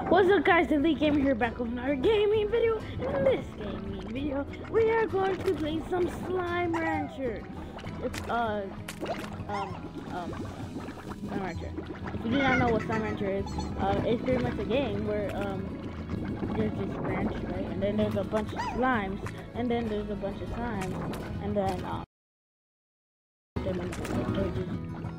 What's up guys, Elite Gamer here back with another gaming video. In this gaming video, we are going to play some Slime Rancher. It's Slime Rancher. If you do not know what Slime Rancher is, it's pretty much a game where there's this branch, right? And then there's a bunch of slimes, and then there's a bunch of slimes, and then they're just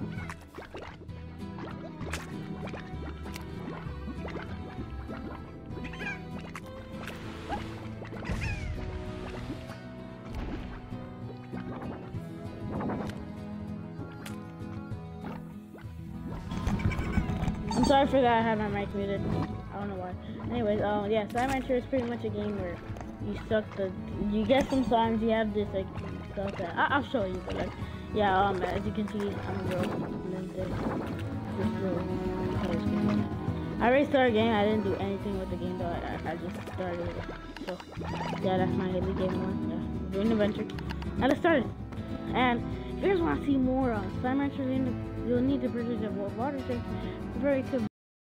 I'm sorry for that, I had my mic muted. I don't know why. Anyways, yeah, Slime Rancher is pretty much a game where you get some slimes, you have this, like, stuff that, I'll show you, but, like, yeah, as you can see, I'm a girl, and then there's this little color screen. I already started a game, I didn't do anything with the game, though, I just started it. So, yeah, that's my Elite Game 1, yeah, doing an adventure. I just started, and if you guys want to see more on Slime Rancher, you'll need to purchase a water tank very to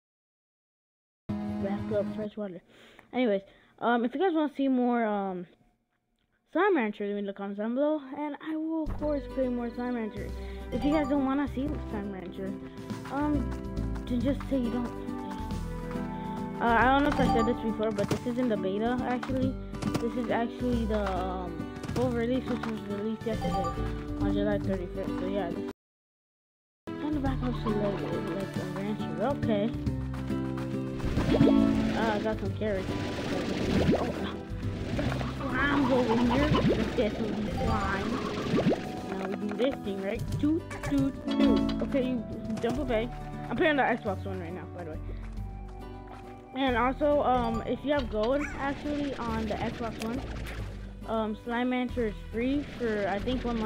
back up fresh water. Anyways, if you guys want to see more Slime Rancher, leave me in the comments down below, and I will of course play more Slime Rancher. If you guys don't want to see Slime Rancher, then just say you don't. I don't know if I said this before, but this isn't the beta actually. This is actually the full release, which was released yesterday on July 31st. So yeah. Back up to like a rancher. Okay. I got some carrots. Oh, slime's over here. Let's get some slime. Now we do this thing, right? Toot. Okay, you jump away. I'm playing the Xbox One right now, by the way. And also, if you have gold actually on the Xbox One, Slime Rancher is free for I think 1 month.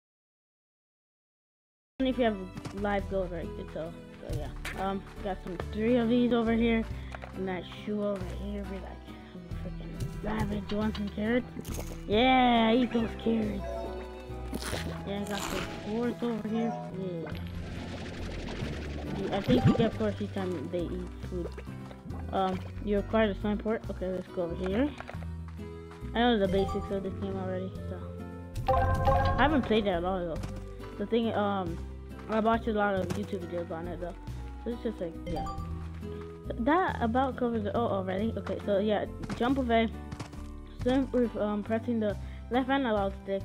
If you have live gold, right? So yeah. Got some 3 of these over here, and that shoe over here. Be like, I'm freaking savage. You want some carrots? Yeah, eat those carrots. Yeah, I got some fours over here. Yeah. I think you get fours each time they eat food. You acquire the slime port. Okay, let's go over here. I know the basics of this game already, so I haven't played that at all though. The thing, I watched a lot of YouTube videos on it though, so it's just like, yeah. That about covers it. Oh, already? Okay, so yeah, jump away, swim with pressing the left analog stick,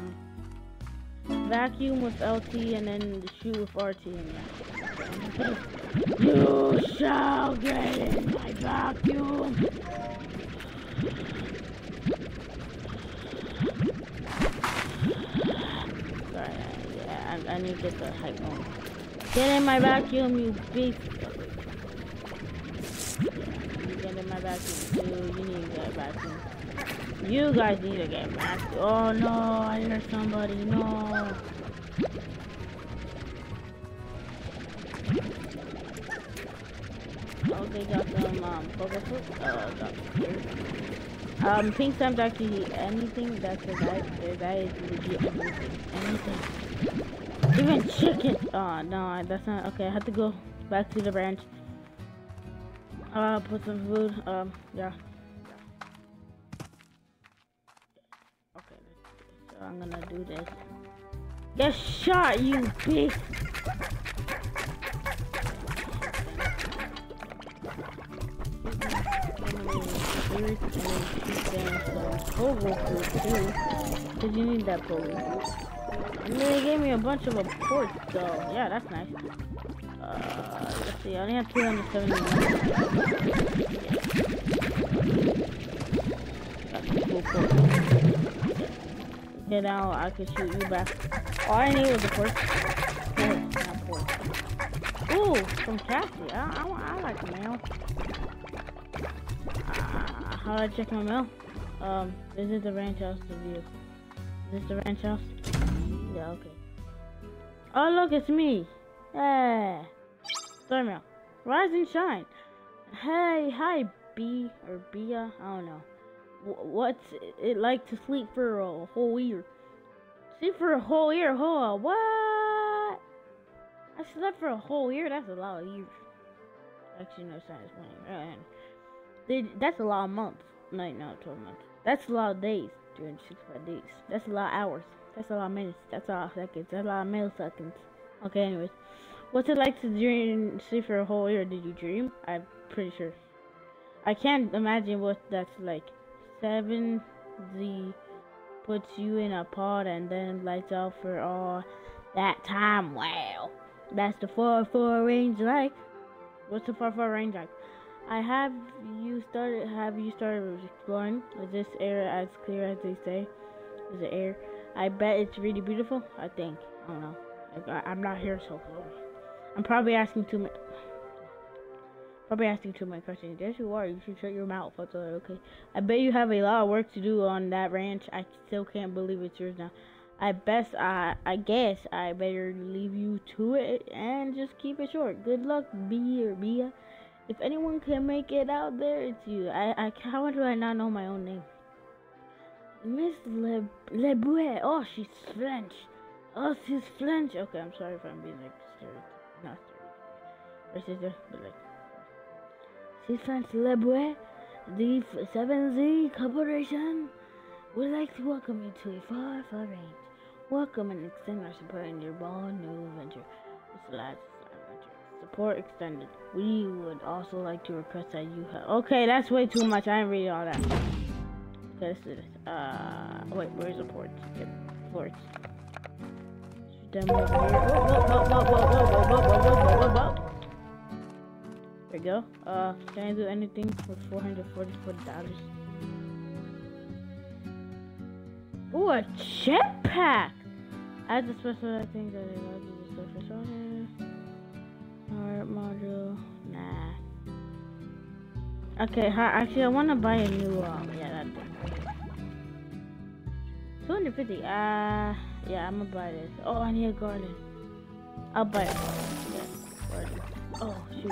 vacuum with LT, and then the shoot with RT, and yeah. You shall get in my vacuum! I need to get the hype on. Get in my vacuum, you beast. Yeah, you get in my vacuum too. You need to get a vacuum. You guys need to get back. Oh no, I hear somebody. No. Okay, got some poker fruit. Pink slime's actually anything that's a guy. That is legit anything. Even chicken. Oh no, that's not okay. I have to go back to the branch. Put some food. Yeah. Okay, so I'm gonna do this. Get shot, you beast! Pogo food too, cause you need that pogo food. And then they gave me a bunch of ports, so yeah, that's nice. Let's see, I only have 271. That's a cool port. Okay, now I can shoot you back. All I need was a port. Not port. Ooh, from Cassie. I like the mail. How do I check my mail? Visit the ranch house to view. Is this the ranch house? Yeah, okay. Oh, look, it's me. Yeah. Story mail. Rise and shine. Hey, hi, B or Bia. I don't know. What's it like to sleep for a whole year? Sleep for a whole year? Hold on, what? I slept for a whole year? That's a lot of years. Actually, no, science money. That's a lot of months. No, 12 months. That's a lot of days. 365 days. That's a lot of hours. That's a lot of minutes. That's a lot of seconds. That's a lot of milliseconds. Okay, anyways. What's it like to sleep for a whole year? Did you dream? I'm pretty sure. I can't imagine what that's like. 7Z puts you in a pod and then lights out for all that time. Wow. That's the 4-4 range like. What's the 4-4 range like? Have you started exploring? Is this air as clear as they say? Is it air? I bet it's really beautiful. I think. I don't know. I'm not here so close. I'm probably asking too many questions. Yes, you are. You should shut your mouth. That's all right, okay. I bet you have a lot of work to do on that ranch. I still can't believe it's yours now. I guess I better leave you to it and just keep it short. Good luck, B or Bia. If anyone can make it out there, it's you. How do I not know my own name? Miss Lebouet. Oh, she's French. Oh, she's French. Okay, I'm sorry if I'm being like not stereotypical. But like, she's French. Lebouet. The 7Z Corporation would like to welcome you to a 4-4 range. Welcome and extend our support in your bold new venture. It's the last adventure. Support extended. We would also like to request that you have. Okay, that's way too much. I didn't read all that. Okay, let's do this. Wait, where's the ports? Yep, ports. Shoot them over here. Whoa. There we go. Can I do anything with $444? Ooh, a jetpack! Add the special thing that allows you to surface on it. Alright, module. Nah. Okay, actually, I want to buy a new, yeah, that thing. 250. Yeah, I'm gonna buy this. Oh, I need a garden. I'll buy it. Yeah, garden. Oh, shoot.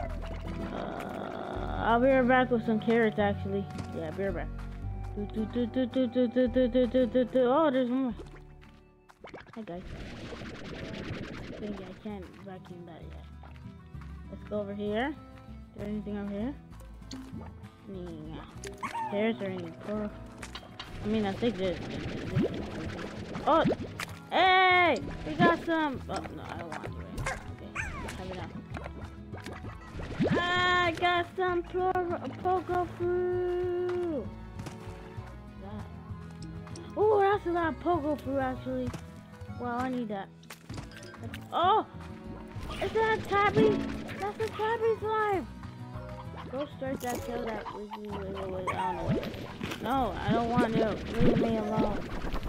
I'll be right back with some carrots, actually. Yeah, I'll be right back. Oh, there's more. Hi guys. I think I can't vacuum that yet. Let's go over here. Is there anything over here? There's any pro. I mean, I think there's. Oh, hey, we got some. Oh no, I don't want to. Okay, have it out. I got some pogo fruit. Oh, that's a lot of pogo fruit actually. Wow, I need that. Oh! Is that a tabby? That's a tabby slime! Go start that, kill that. Wait, I don't know. No, I don't want to. Leave me alone.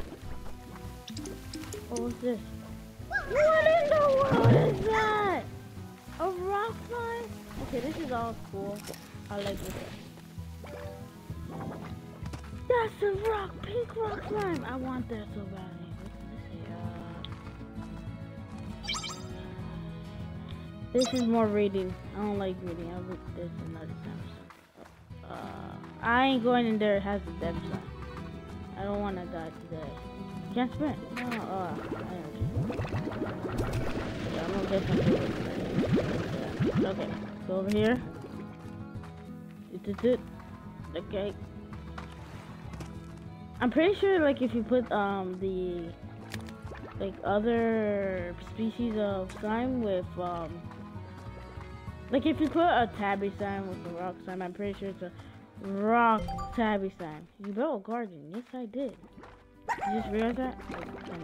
What was this? What in the world is that? A rock slime? Okay, this is all cool. I like this. That's a pink rock slime. I want that so badly. This is more reading. I don't like reading. I'll read this another time. I ain't going in there. It has a death slime. I don't want to die today. Can't sprint. No. Yeah, I'm gonna get something. Okay, go over here. Okay. I'm pretty sure, like, if you put the like other species of slime with like if you put a tabby slime with a rock slime, I'm pretty sure it's a rock tabby slime. You built a garden. Yes, I did. You just realized that? Come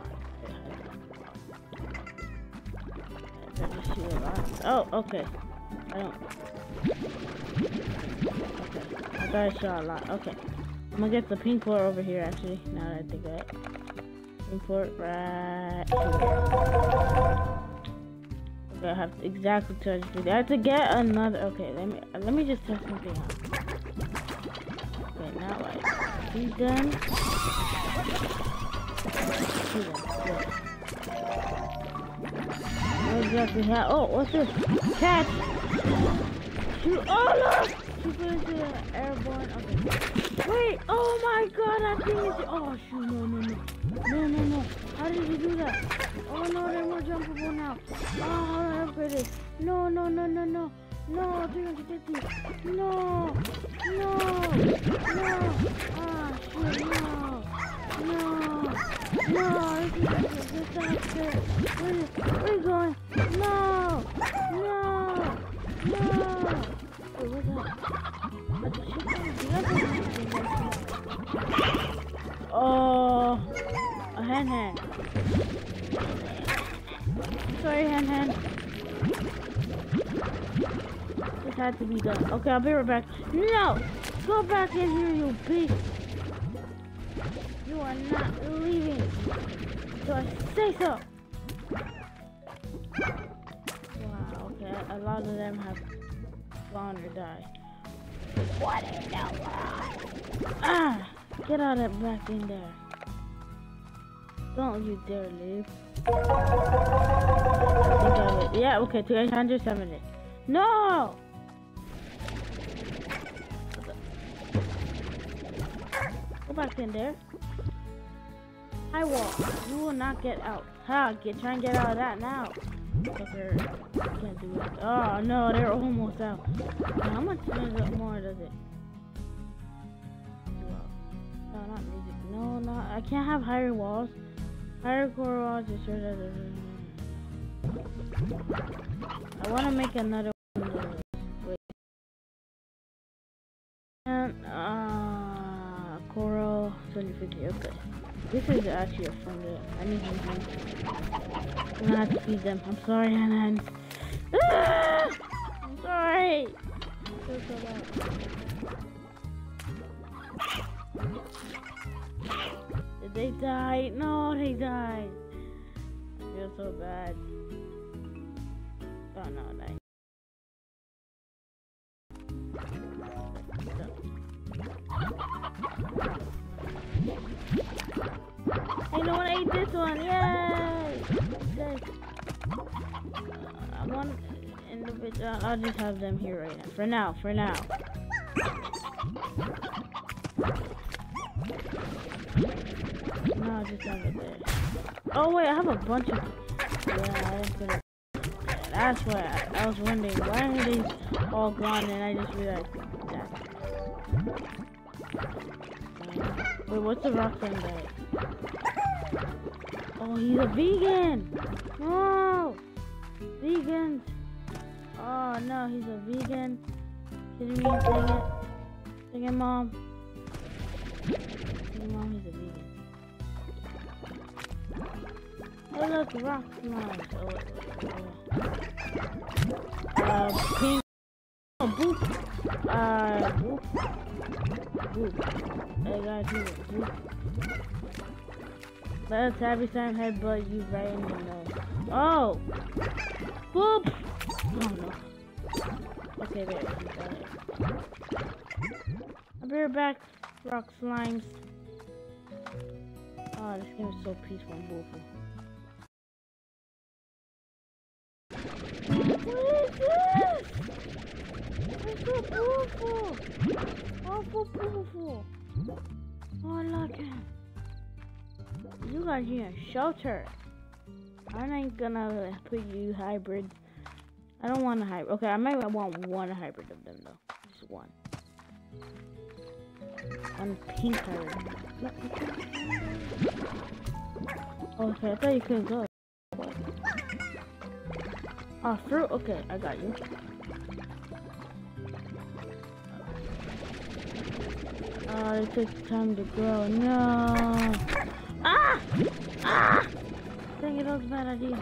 on. Oh, okay. I don't. Okay. I thought I saw a lot. Okay. I'm gonna get the pink port over here actually, now that I think of it. Pink port right here. Okay, I have exactly 250. I have to get another. Okay, let me just test something out. Okay, now he's done. Exactly how. Oh, what's this? Catch! Shoot! Oh look! She put into the airborne. Okay. Wait! Oh my god! That thing is. Oh shoot! No! How did you do that? Oh no! They're more jumpable now. Oh, how do I upgrade it? No! No, 350. No. No. No. Ah, shit, no. No. No, this is not fair. Where are you going? No. No. No. Wait, what's that? Oh, a hand. Sorry, hand. This had to be done. Okay, I'll be right back. No! Go back in here, you beast! You are not leaving. So I say so. Wow, okay. A lot of them have gone or died. What in the world? Ah! Get out of back in there. Don't you dare leave. I think I would. Yeah, okay, to 870. No! Go back in there. High wall. You will not get out. Ha! Try and get out of that now. Fucker. Can't do it. Oh no, they're almost out. Now, how much more does it? No, not music. No, not. I can't have higher walls. Higher core walls. I want to make another one. Wait. And coral 2050. Okay. This is actually a friend. I need some. I'm gonna have to feed them. I'm sorry, Hanan. Ah! I'm sorry. I feel so bad. Did they die? No, they died. I feel so bad. Oh no, nice. Hey, no one ate this one! Yay! This. I want individual. I'll just have them here right now. For now. No, I'll just have it there. Oh wait, I have a bunch of. Yeah, I didn't put it. That's why I was wondering why are these all gone, and I just realized that. Wait, what's the rock thing guy? Oh, he's a vegan! No! Vegans! Oh no, he's a vegan. Kidding me? Dang it. Dang it, Mom. Dang it, Mom, he's a vegan. Oh look, rock slimes. Pink. Oh, boop. Boop. Hey guys, boop. Let us happy time headbutt you right in the nose. Oh! Boop! Oh no. Okay, there. I'll be right back, rock slimes. Oh, this game is so peaceful and beautiful. What is this? It's so beautiful. Oh, so beautiful. Oh, look at it. You guys need a shelter. I'm not gonna put you hybrids. I don't want a hybrid. Okay, I might want one hybrid of them though. Just one. One pink hybrid. Okay, I thought you couldn't go. Oh, fruit? Okay, I got you. Oh, it takes time to grow. No! Ah! Ah! Dang it, that was a bad idea.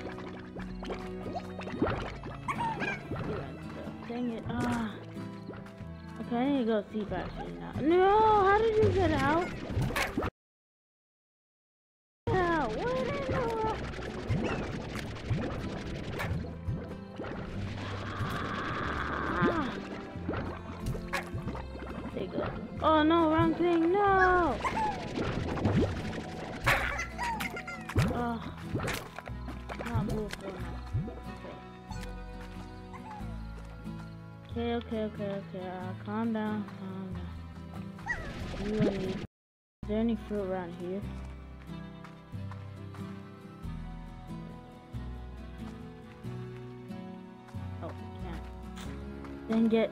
Dang it. Ah. Okay, I need to go see actually now. No! How did you get out? What in the world? Ah. There you go. Oh no, wrong thing, no! Oh. Not move for now. Okay. Calm down. You and me. Is there any fruit around here? Oh, can't. Then get.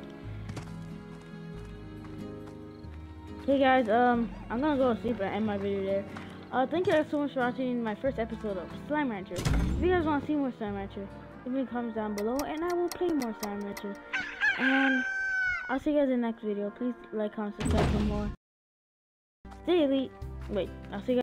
Hey guys, I'm gonna go to sleep and end my video there. Thank you guys so much for watching my first episode of Slime Rancher. If you guys want to see more Slime Rancher, leave me comments down below, and I will play more Slime Rancher. And I'll see you guys in the next video. Please like, comment, subscribe for more. Stay elite. Wait, I'll see you guys.